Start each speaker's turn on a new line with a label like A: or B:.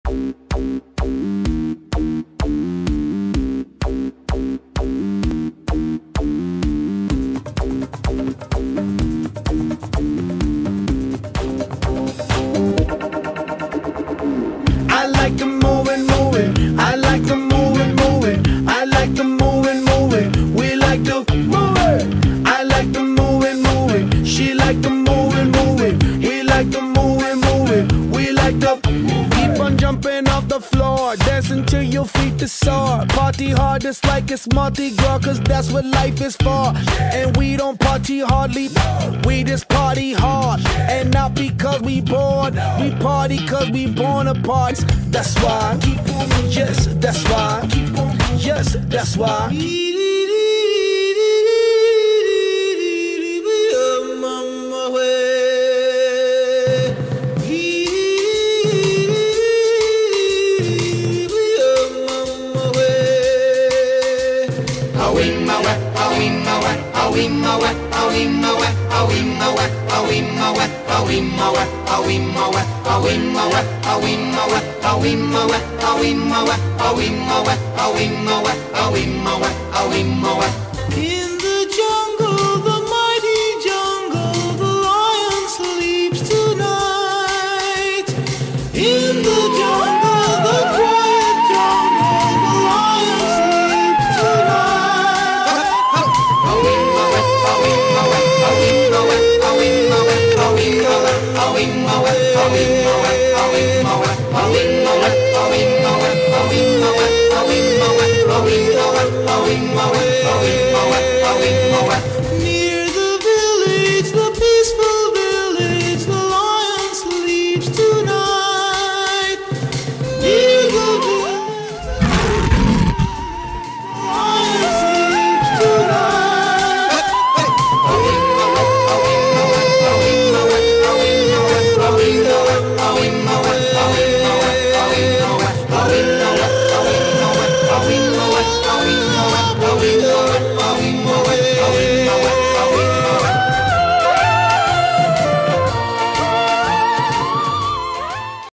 A: I like the moving, moving. I like the moving, moving. I like the moving, moving. We like the moving. I like the moving, moving. She like the moving, moving. We like the moving, moving. We like the keep on jumping off the floor, dancing till your feet to soar. Party hard just like it's Mardi Gras, cause that's what life is for. And we don't party hardly, we just party hard. And not because we bored, we party cause we born apart. That's why, yes, that's why, yes, that's why.
B: In the jungle, the mighty jungle, the lion sleeps tonight. In the jungle, the quiet jungle, the lion sleeps tonight.
A: Awing,